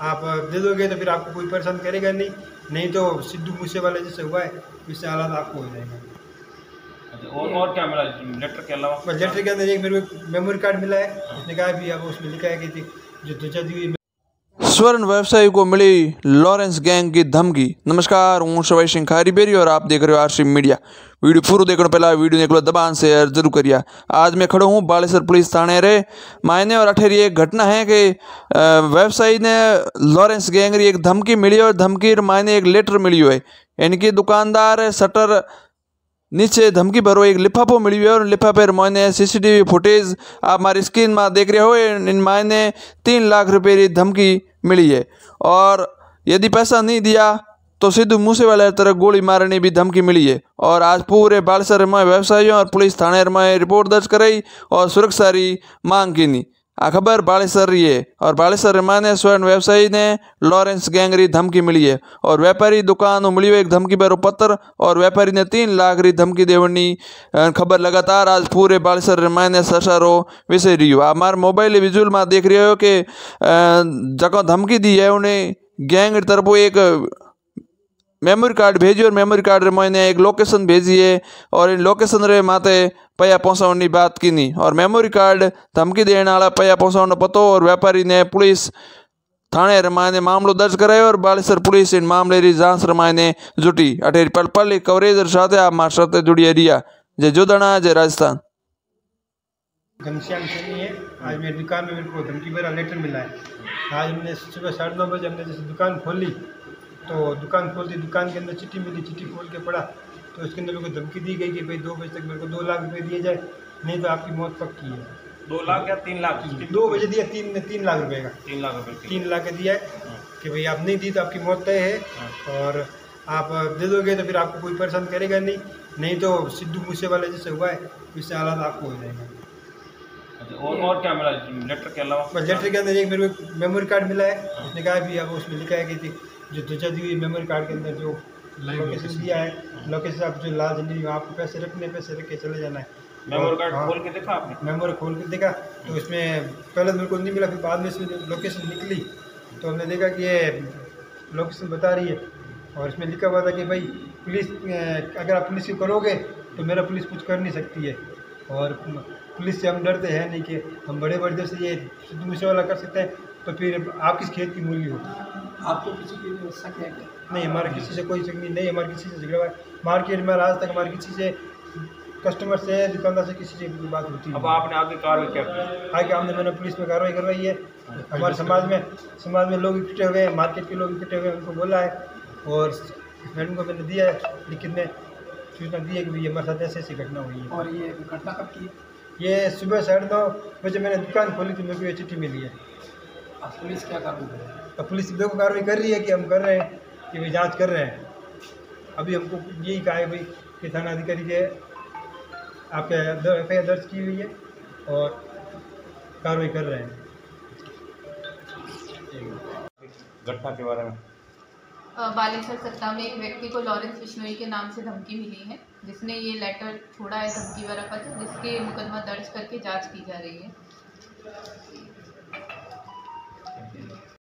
आप दे दोगे तो फिर आपको कोई परेशान करेगा नहीं, नहीं तो सिद्धू मूसेवाला जैसे हुआ है इससे हालात आपको हो जाएगा। और क्या मिला लेटर के अलावा? बस लेटर के अंदर एक मेरे को मेमोरी कार्ड मिला है, उसने कहा भी अब उसमें लिखा है कि जो ध्वजा दी हुई स्वर्ण व्यवसायी को मिली लॉरेंस गैंग की धमकी। नमस्कार, हूँ शवाई सिंह खारी बेरी और आप देख रहे हो आरसी मीडिया। वीडियो पूरा देखने पहला वीडियो देख लो, दबान शेयर जरूर करिए। आज मैं खड़ा हूँ बालेश्वर पुलिस थाने रे मायने और अठेरी एक घटना है कि व्यवसायी ने लॉरेंस गैंग री एक धमकी मिली और धमकी मायने एक लेटर मिली है। इनकी दुकानदार शटर नीचे धमकी भरो एक लिफाफो मिली है और लिफाफे मायने सीसीटीवी फुटेज आप हमारी स्क्रीन में देख रहे हो। इन मायने 3 लाख रुपये की धमकी मिली है और यदि पैसा नहीं दिया तो सिद्धू मूसेवाला तरफ गोली मारने भी धमकी मिली है। और आज पूरे बालेश्वर में व्यवसायियों और पुलिस थाने में रिपोर्ट दर्ज कराई और सुरक्षा की मांग की। आ खबर बालेश्वर रही है और बालेश्वर माने स्वर्ण व्यवसायी ने लॉरेंस गैंग री धमकी मिली है और व्यापारी दुकान मिली एक धमकी भरो पत्र और व्यापारी ने 3 लाख री धमकी देवनी खबर लगातार आज पूरे बालेश्वर माने ससारो विषय रही हो। आप हमारे मोबाइल विजुअल में देख रहे हो कि जगह धमकी दी है उन्हें गैंग तरफ एक मेमोरी कार्ड भेजी और मेमोरी कार्ड रे मैंने एक लोकेशन भेजी है और इन लोकेशन रे माते पैया पहुँचाने बात की नहीं और मेमोरी कार्ड धमकी देने वाला पैया पहुँचाने पतो और व्यापारी ने पुलिस थाने रमायने मामलो दर्ज करायो और बालेश्वर पुलिस इन मामले की जांच रमायने जुटी। अठेरी पल कवरेज साथ आप हमारे साथ जुड़ी एरिया जय जोधना जय राजस्थान। घनश्याम सैनी है। आज मेरी दुकान में मेरे को धमकी भरा लेटर मिला है। आज हमने सुबह 9:30 बजे हमने जैसे दुकान खोली तो दुकान खोलती, दुकान के अंदर चिट्ठी मिली, चिट्ठी खोल के पढ़ा तो उसके अंदर मेरे को धमकी दी गई कि भाई 2 बजे तक मेरे को 2 लाख रुपए दिए जाए, नहीं तो आपकी मौत पक्की है। 2 लाख या 3 लाख? 2 बजे दिया, 3 लाख रुपए का। 3 लाख रुपए? 3 लाख का दिया है कि भाई आप नहीं दी तो आपकी मौत तय है और आप दे दोगे तो फिर आपको कोई परेशान करेगा नहीं, नहीं तो सिद्धू मूसेवाला जैसे हुआ है इससे हालात आपको हो जाएगा। और क्या मिला लेटर के अलावा? बस लेटर के अंदर एक मेरे को मेमोरी कार्ड मिला है, उसने कहा भी अब उसमें लिखा है कि जो ध्वजा दी हुई मेमोरी कार्ड के अंदर जो लोकेशन दिया है, लोकेशन आप जो लाल झंडी वहाँ आपको पैसे रख के चले जाना है। मेमोरी कार्ड खोल के देखा आपने? मेमोरी खोल के देखा तो उसमें पहले मेरे को नहीं मिला, फिर बाद में इसमें लोकेशन निकली तो हमने देखा कि ये लोकेशन बता रही है और इसमें लिखा हुआ था कि भाई पुलिस, अगर आप पुलिस को करोगे तो मेरा पुलिस कुछ कर नहीं सकती है और पुलिस से हम डरते हैं नहीं कि हम बड़े बड़े से ये सिद्धू मूसेवाला कर सकते हैं तो फिर आप किस खेत की मूली हो। आपको किसी की शक है? नहीं, हमारा किसी से कोई शक नहीं, हमारे किसी से झगड़ा हुआ है मार्केट में आज तक हमारे किसी से कस्टमर से दुकानदार से किसी से कोई बात होती है। अब आपने आगे कार्रवाई क्या की? आगे हमने मैंने पुलिस में कार्रवाई करवाई है। हमारे समाज में लोग इकट्ठे हुए हैं, मार्केट के लोग इकट्ठे हुए हैं, उनको बोला है और मैडम को मैंने दिया है लिखित में सूचना दी है कि भाई हमारे साथ ऐसी घटना हुई है। और ये घटना कब की? ये सुबह 9:30 बजे मैंने दुकान खोली थी, मेरे को ये चिट्ठी मिली है। अब पुलिस क्या कार्रवाई कर रही है? अब पुलिस देखो कार्रवाई कर रही है कि हम कर रहे हैं कि भाई जांच कर रहे हैं। अभी हमको यही कहा है भाई कि थाना अधिकारी के आपके एफआईआर दर्ज की हुई है और कार्रवाई कर रहे हैं। घटना के बारे में बालेश्वर सत्ता में एक व्यक्ति को लॉरेंस बिश्नोई के नाम से धमकी मिली है, जिसने ये लेटर छोड़ा है धमकी वाला पत्र, जिसके मुकदमा दर्ज करके जांच की जा रही है।